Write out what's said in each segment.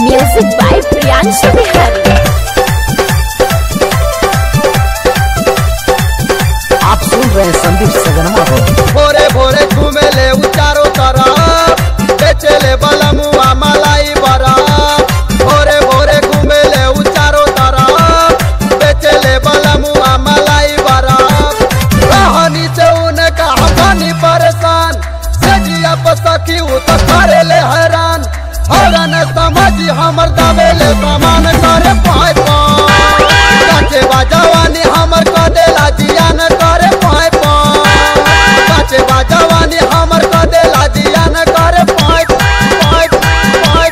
Music by Priyanshu Bihari। आप सुन रहे हैं संदीप सगनमा को। भोरे भोरे घूमे ले चारों तरफ, बेचे ले बलमुआ मलाई बरफ। भोरे भोरे घूमे ले चारों तरफ, बेचे ले बलमुआ मलाई बरफ। कहानी से उनका हमनी परेशान, सजिया पर सखी तो करे ले हैरान। हरन समझी हमर दावे ले सामान करे पाए काचे बाजवानी हमर कदेला जियान करे पाए काचे बाजवानी हमर कदेला जियान करे पाए पाए पाए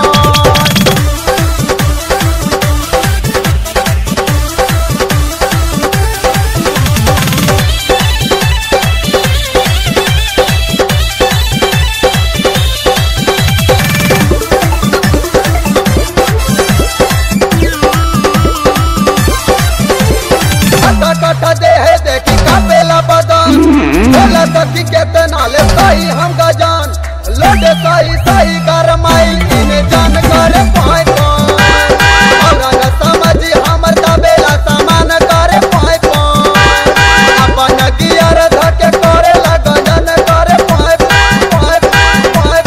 कटा दे है देखी कापेला बदन बोला सखी केतना ले सही हम गजान लोडे सही सही गरमाई इने जान करे पाए और न समझी हमर दबेला सामान करे पाए अपन गियर धके करे लगन करे पाए पाए पाए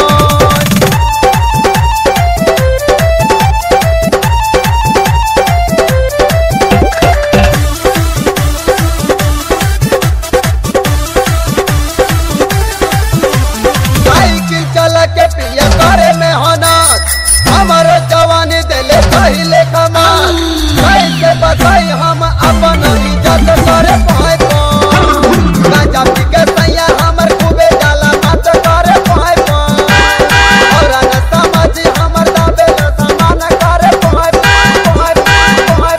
के पिया करे में होनाथ हमारे जवानी दिले पहले कमाल कैसे बताई हम अपन इज्जत करे पाए गांजा पी के सैया हमर खूबे जाला बात करे पाए और न समझी हमर दाबे सामान करे पाए पाए पाए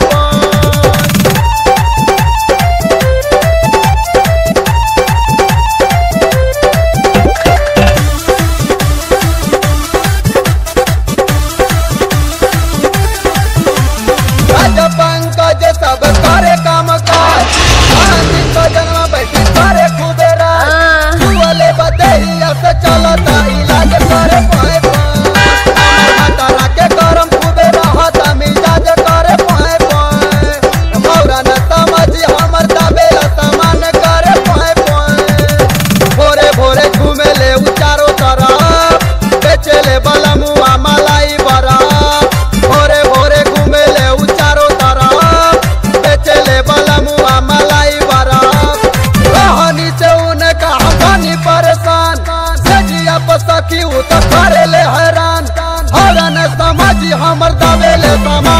पंकज सब करे काम काज जन्म बैठी करे खूबे राज बदहिया से चलता इलाज करे पाए तारा के गरम खूबे रहता मिजाज करे पाए मौरा न समझी हमर दबेला सामान करे पाए भोरे भोरे घूमे ले चारों तरफ, बेचे ले बलमुआ मलाई बरफ। भोरे भोरे घूमे ले चारों तरफ, बेचे ले बलमुआ मलाई बरफ। कहानी से उनका हमनी परेशान, सजिया पर सखी तो करे ले हैरान। हरन समझी हमर दबेले सामान